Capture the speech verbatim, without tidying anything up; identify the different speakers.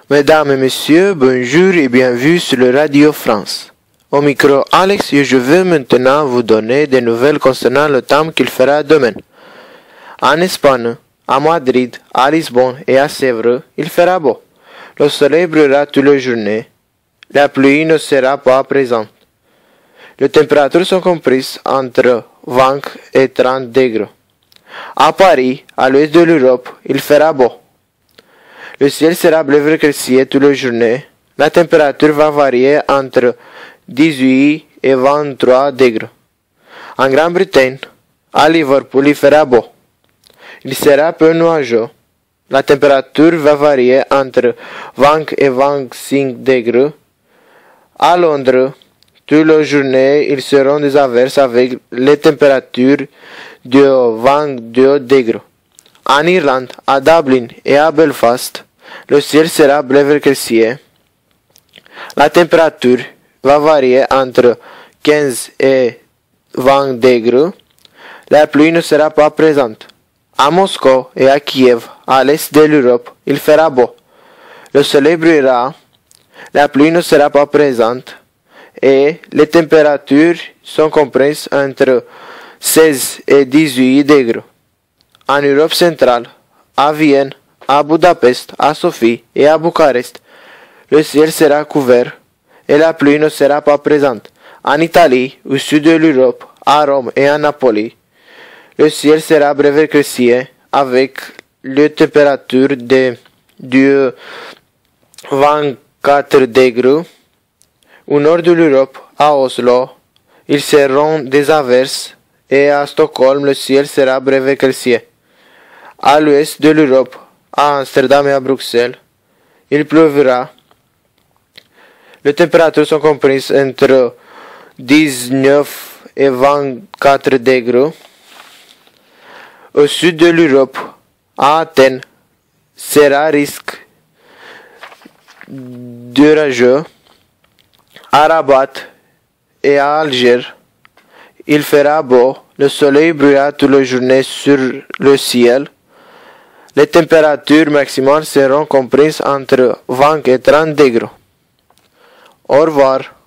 Speaker 1: Mesdames et messieurs, bonjour et bienvenue sur le Radio France. Au micro Alex et je vais maintenant vous donner des nouvelles concernant le temps qu'il fera demain. En Espagne, à Madrid, à Lisbonne et à Sèvres, il fera beau. Le soleil brillera toute la journée. La pluie ne sera pas présente. Les températures sont comprises entre vingt et trente degrés. À Paris, à l'ouest de l'Europe, il fera beau. Le ciel sera bleu éclairci toute la journée. La température va varier entre dix-huit et vingt-trois degrés. En Grande-Bretagne, à Liverpool, il fera beau. Il sera peu nuageux. La température va varier entre vingt et vingt-cinq degrés. À Londres, toute la journée, ils seront des averses avec les températures de vingt-deux degrés. En Irlande, à Dublin et à Belfast, le ciel sera bleu éclairci. La température va varier entre quinze et vingt degrés. La pluie ne sera pas présente. À Moscou et à Kiev, à l'est de l'Europe, il fera beau. Le soleil brillera. La pluie ne sera pas présente. Et les températures sont comprises entre seize et dix-huit degrés. En Europe centrale, à Vienne, à Budapest, à Sofie et à Bucarest, le ciel sera couvert et la pluie ne sera pas présente. En Italie, au sud de l'Europe, à Rome et à Napoli, le ciel sera bleu éclairci avec les températures de, de vingt-quatre degrés. Au nord de l'Europe, à Oslo, ils seront des averses et à Stockholm, le ciel sera bleu éclairci. À l'ouest de l'Europe, à Amsterdam et à Bruxelles, il pleuvra. Les températures sont comprises entre dix-neuf et vingt-quatre degrés. Au sud de l'Europe, à Athènes, sera risque d'orageux. À Rabat et à Alger, il fera beau. Le soleil brillera toute la journée sur le ciel. Les températures maximales seront comprises entre vingt et trente degrés. Au revoir.